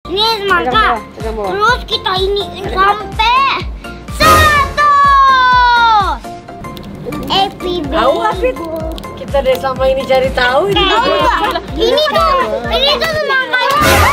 Ini semangka. Terus kita ini sampai 100. Happy birthday. Kita dari selama ini cari tahu ini. Ini tuh semangkanya.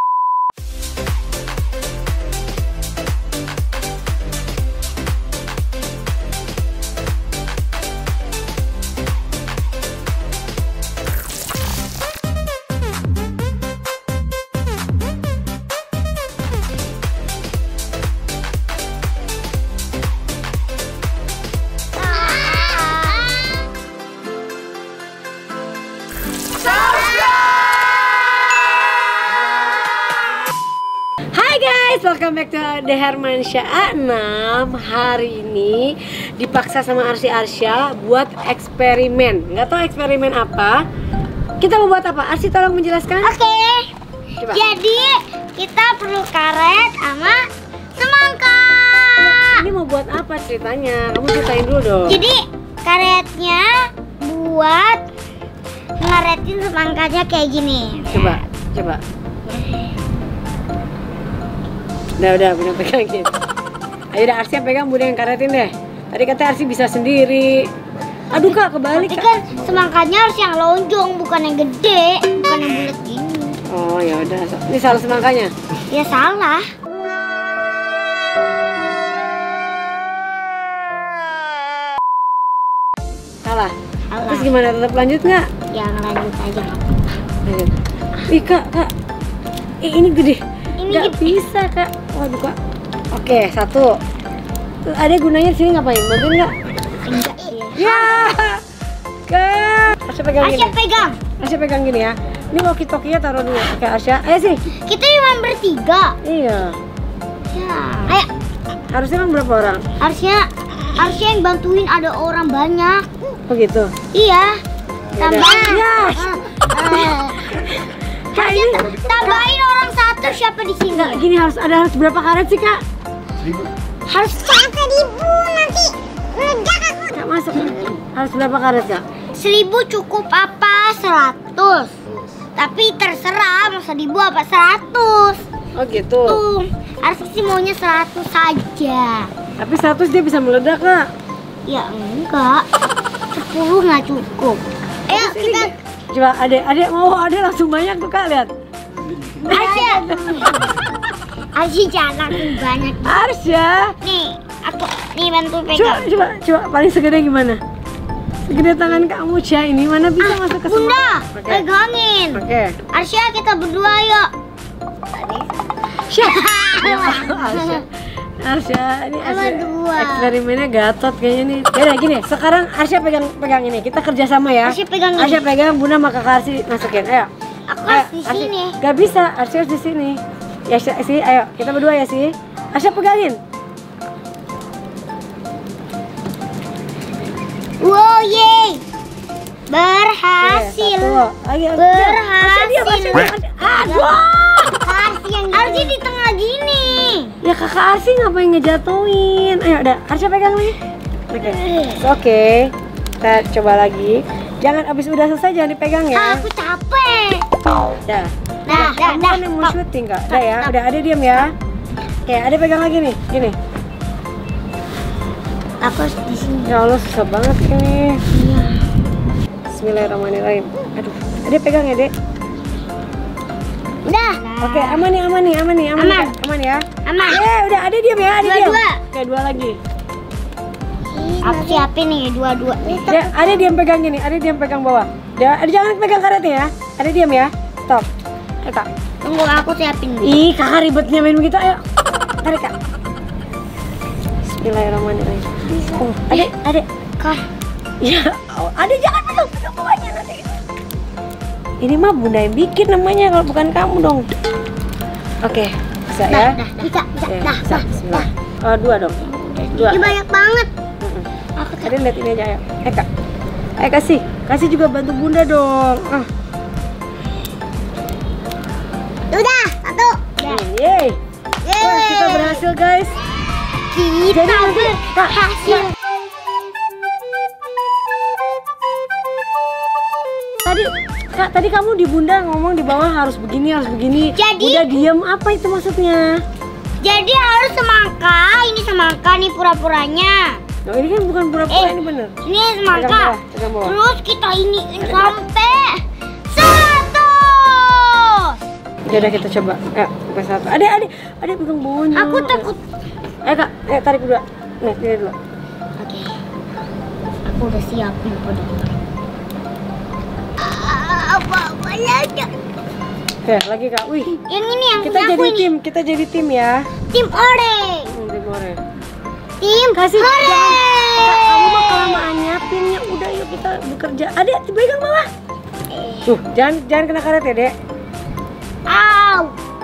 Welcome back to The Hermansyah 6. Hari ini dipaksa sama Arsya buat eksperimen. Nggak tahu eksperimen apa. Kita mau buat apa? Arsy tolong menjelaskan. Oke. Jadi kita perlu karet sama semangka. Ini mau buat apa ceritanya? Kamu ceritain dulu dong. Jadi karetnya buat ngaretin semangkanya kayak gini. Coba. Udah pegangin. Ayo udah Arsy pegang, Bunda yang karetin deh. Tadi kata Arsy bisa sendiri. Aduh Kak, kebalik. Tapi kan semangkanya harus yang lonjong, bukan yang gede, bukan yang bulat gini. Oh ya udah. Ini salah semangkanya. Ya salah. Salah. Terus gimana, tetap lanjut nggak? Ya lanjut aja. Lanjut. Ih Kak. Ini gede. Nggak gede. bisa Kak. Waduh Kak. Oke, 1. Terus ada gunanya di sini ngapain? Bantuin nggak? Enggak. Ya. Kak. Arsya pegang gini. Arsya pegang gini ya. Ini walkie-talkie-nya taruh dulu. Oke Arsya. Ayo sih. Kita cuma bertiga. Iya. Ya. Ayo. Harusnya kan berapa orang? Harusnya yang bantuin ada orang banyak. Oh gitu. Iya. Tambahin. Ya. Kak ini Tambahin orang satu, siapa di sini? nggak gini, harus berapa karet sih Kak? 1000. Harus 1.000 nanti meledak aku. Kak masuk. Harus berapa karet Kak? 1000 cukup apa 100? Tapi terserah mau 1000 apa 100. Oh gitu. Tuh, harus sih maunya 100 saja. Tapi 100 dia bisa meledak Kak. Ya enggak. 10 nggak cukup. Ayo kita. Coba adek langsung banyak tuh Kak, lihat. Arsy jangan langsung banyak. Arsya. Nih, aku bantu pegang. Coba paling segede gimana? Segede tangan kamu Cia, ini mana bisa masuk ke semua? Bunda, pegangin. Oke. Arsya, kita berdua yuk. Arsya, ini dua. eksperimennya Gatot kayaknya nih. Yaudah gini, sekarang Arsya pegang ini. Kita kerja sama ya. Arsya pegang ini. Arsya pegang, Bunda sama Kakak Arsy masukin. Ayo. Aku harus di sini. Gak bisa, Arsya harus di sini. Ya sih, ayo kita berdua ya sih. Arsya pegangin. Wow, yeay. Berhasil. Berhasil. Aduh. Arsy di tengah gini. Ya Kakak Arsy ngapain ngejatuhin? Ayo udah, Arsya pegang nih. Oke. Kita coba lagi. Jangan abis udah selesai jangan dipegang ya. Aku capek. Dah. Kamu kan yang mau syuting Kak. Udah ya, udah ada diam ya. Oke, ada pegang lagi nih, gini. Aku harus di sini. Ya Allah, susah banget ini. Iya. Bismillahirrahmanirrahim. Aduh, ada pegang ya Dek. Udah. Oke, aman nih. Aman ya. Aman. Udah ada diam ya, ada diam. Dua. Oke, 2 lagi. Aku siapin nih dua-dua. Ya, ada diam pegang gini, ada diam pegang bawah. Ya, jangan pegang karetnya ya. Ada diam ya. Stop. Ayo Kak. Tunggu aku siapin. Ih, Kakak ribetnya main begitu. Ayo. Tarik Kak. Bismillahirrahmanirrahim. Oh, adek. Kak. Ya, adek jangan pegang bawahnya nanti. Ini mah Bunda yang bikin namanya, kalau bukan kamu dong. Oke, bisa ya? Bisa. Bismillah. 2 dong. 2. Ini banyak banget. Ada lihat ini aja, ayo. Kak. Ayo kasih juga bantu Bunda dong. Udah, 1. Yeay. Wah, kita berhasil guys. Kita berhasil. Tadi Kak, tadi kamu di Bunda ngomong di bawah harus begini, harus begini. Jadi- Bunda diem, apa itu maksudnya? Jadi harus semangka, ini semangka nih pura-puranya. Oh, ini kan bukan pura-pura, ini bener. Ini semangka. Pegang bawah. Terus kita iniin sampai 100. Ya udah kita coba. Sampai 100. Adek pegang bawahnya. Aku takut. Kak, tarik dulu. Nih, ini dulu. Oke. Aku udah siapin pedang. Apa lagi? Oke, lagi Kak. Wih, Yang ini yang kita punya jadi aku ini. tim, kita jadi tim ya. Tim orange. Tim orange. Tim Kasih orange. Kak, kamu mah kelamaan nyiapinnya. Udah yuk kita bekerja. Adek, pegang bawah. Tuh, jangan kena karet ya, Dek. Au.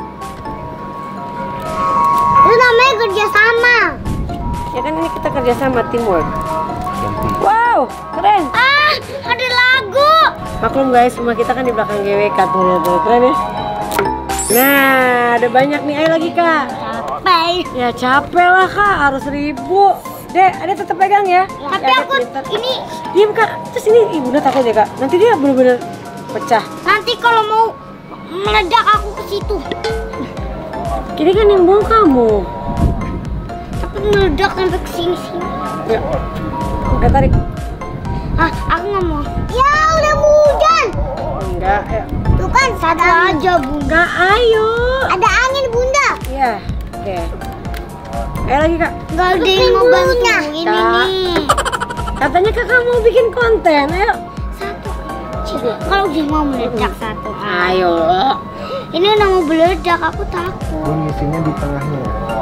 Itu namanya kerjasama. Ya kan ini kita kerja sama, teamwork. Wow, keren. Ada lagu. Maklum guys, rumah kita kan di belakang GWK tuh, keren ya. Nah, ada banyak nih. Ayo lagi Kak. Capek. Ya capek lah Kak, harus 1000. Dek, ada tetap pegang ya. Tapi Ya, aku pintar. ini Diam Kak. Terus ini Bunda takut ya Kak. Nanti dia bener-bener pecah. nanti kalau mau meledak aku ke situ. Ini kan yang bawa kamu. Tapi meledak sampai ke sini. Ya. Tarik. Aku nggak mau. Ya udah mau hujan. Enggak, ya. Tuh kan satu aja bunda. Enggak, ayo. Ada angin bunda. Iya. Oke. Ayo lagi Kak. Nggak ada yang mau bantuin ini Kak. nih. Katanya Kakak mau bikin konten. Ayo. Satu aja. Kalau dia mau meledak satu. Ayo. Ini udah mau meledak, aku takut. Ini isinya di tengahnya.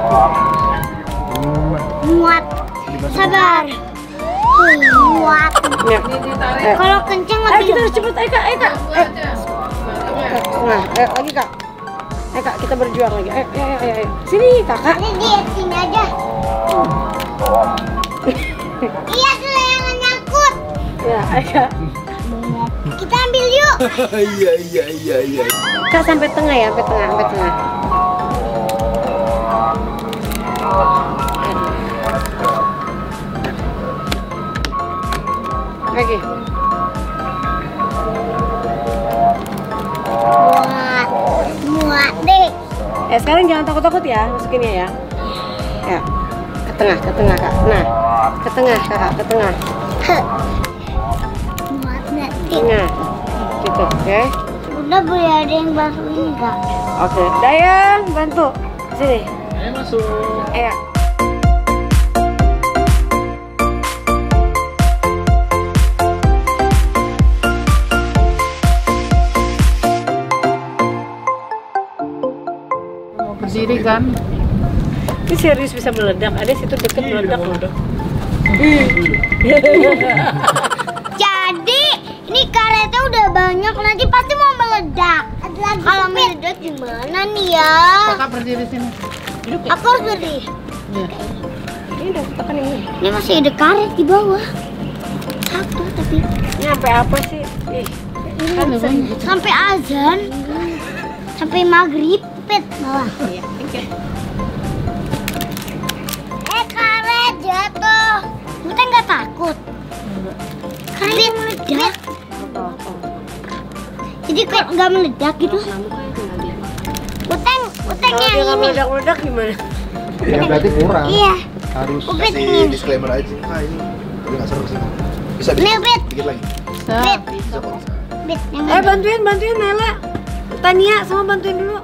Muat. Sabar. Muat. Ya. Kalau kenceng Ayo mati. kita harus cepet. Ayo Kak. Nah, ayo lagi Kak. Ayo Kak, kita berjuang lagi. Ayo. Sini Kakak. Ini di sini aja. Iya tuh layangan nyangkut. Ya, ayo Kak. Kita ambil yuk. Iya. Kak sampai tengah ya, sampai tengah. Lagi. Muat deh. Sekarang jangan takut-takut ya, masukinnya ya. Ya. Ke tengah Kak. Nah, ke tengah Kakak, ke tengah. Muat nanti. Tengah. Gitu, oke. Udah boleh ada yang bantuin nggak? Oke, Dayang bantu. Sini. Ayo masuk. Ayo. Mau berdiri kan? Ini serius bisa meledak. Ada situ deket meledak loh. Jadi ini karetnya udah banyak, nanti pasti mau meledak. Kalau meledak gimana nih ya? Kakak berdiri sini. Aku harus berdiri. Ini udah tekan ini. Ini masih ada karet di bawah. Satu tapi Ini sampai apa sih? Ih. Kan udah banyak. sampai azan, sampai maghrib, pet bawah. Iya, oke. Karet jatuh. Kita nggak takut. Karet meledak. Jadi kayak nggak meledak gitu. Uteng Kalau dia yang nggak ini. meledak-meledak gimana? Ya berarti kurang. Iya. Harus Upit kasih nih. disclaimer aja. Nah ini udah nggak seru sih. Bisa Nih, Upit. dikit lagi. Bet, Bisa kok. bet yang Bantuin Nela. Tania sama bantuin dulu.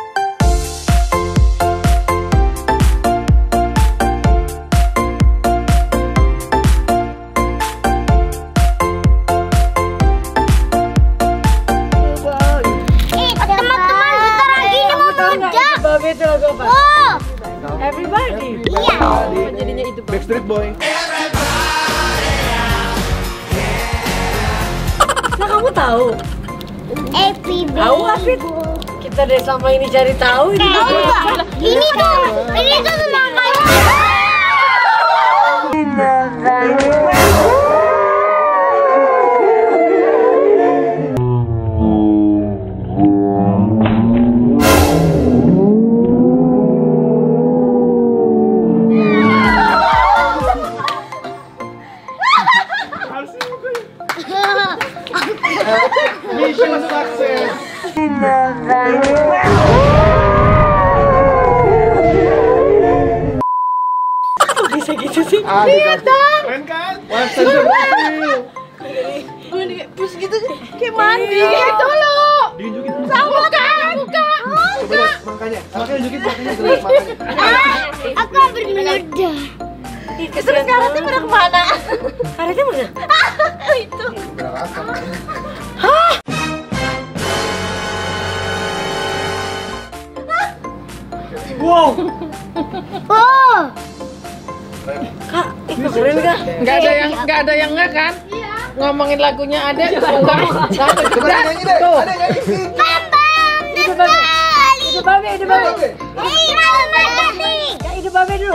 teman-teman bentar lagi ini mau meledak. Babe itu lagu apa? Oh, Everybody. iya. Jadinya itu. Backstreet Boy. Nah kamu tahu? Happy Tahu Afid? Kita dari selama ini cari tahu ini. Tahu nggak? Ini tuh semangkanya. Mission Lihat dong. Keren kan? Website berhasil. Terus gitu kayak mandi gitu loh. Diunjukin. Sama kan? Buka. Makanya unjukin makanya terus makanya. Aku hampir meledak. Terus karetnya pada kemana? Karetnya mana? Itu. Nggak rasa. Wow. Oh, Kak, itu keren kak. Nggak ada yang nggak kan? Iya. Ngomongin lagunya ada enggak? Coba nyanyi deh. Ada nyanyi. Itu babe. Itu babe, itu babe. nih. Ya, itu babe dulu.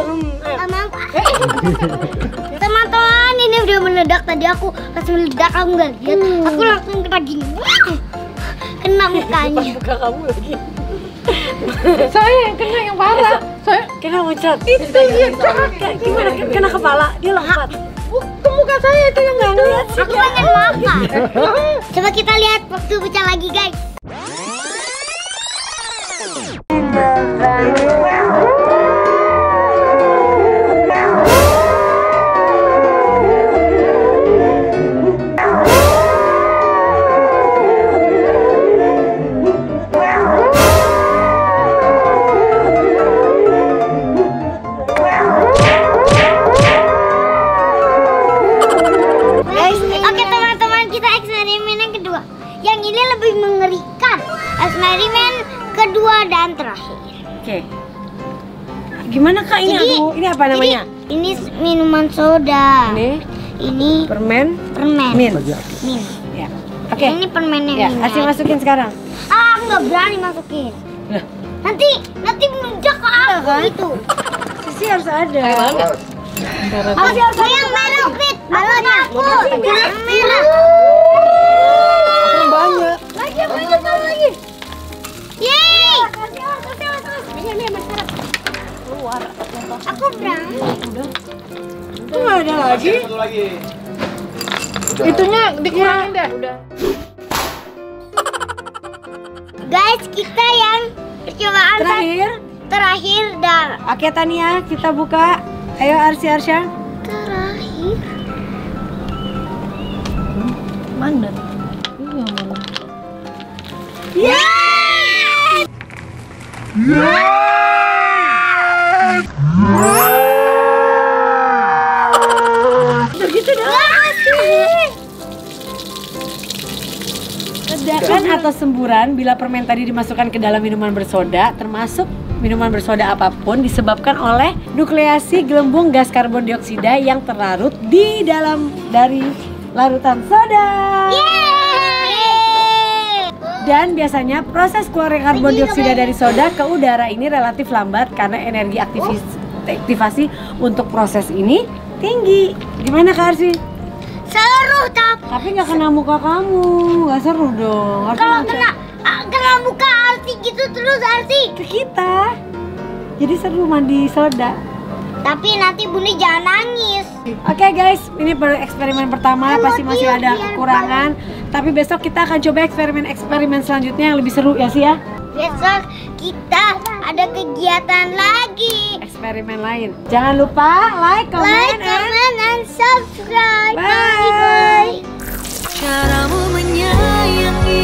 Teman-teman, ini udah meledak tadi aku pas meledak aku nggak lihat. Aku langsung kena gini. Kena mukanya. Buka kamu lagi. Saya yang kena yang parah. Saya Kena muncrat. itu ya Gimana? Kena kepala. Dia lompat. ke muka saya itu yang nggak ngeliat. Aku pengen makan. Coba kita lihat waktu pecah lagi, guys. Oke teman-teman, kita eksperimen yang kedua. Yang ini lebih mengerikan. Eksperimen kedua dan terakhir. Oke. Gimana kak ini? Aduh, ini apa namanya? Ini minuman soda. Ini Permen. permen. Min. Min. Ya. Oke. Ini permen yang Ya, ini. Asih masukin sekarang. Ah, aku nggak berani masukin. Lah. Nanti meledak ke aku itu. Sisi harus ada. Harus yang merah fit. Balonnya aku. Yang merah. Banyak. Lagi. Yeay. Aku berani. Itu nggak ada lagi. Satu lagi. Itunya dikurangin deh. Udah. Guys, kita yang percobaan terakhir dan Oke Tania, kita buka. Ayo Arsy Arsya. terakhir. Mana? Ledakan atau semburan bila permen tadi dimasukkan ke dalam minuman bersoda, termasuk minuman bersoda apapun, disebabkan oleh nukleasi gelembung gas karbon dioksida yang terlarut di dalam dari larutan soda. Dan biasanya proses keluarnya karbon dioksida dari soda ke udara ini relatif lambat karena energi aktivasi untuk proses ini tinggi. Gimana Kak Arsy? Seru Tapi nggak kena muka kamu, nggak seru dong. Harus kalau langsung kena muka Arsi gitu terus Arsi. ke kita. Jadi seru mandi soda. Tapi nanti Bunda jangan nangis. Oke guys, ini baru eksperimen pertama, pasti masih ada kekurangan. Tapi besok kita akan coba eksperimen selanjutnya yang lebih seru ya sih ya. Besok kita ada kegiatan lagi. Eksperimen lain. Jangan lupa like, comment, and subscribe. Bye. Bye. Caramu menyayangi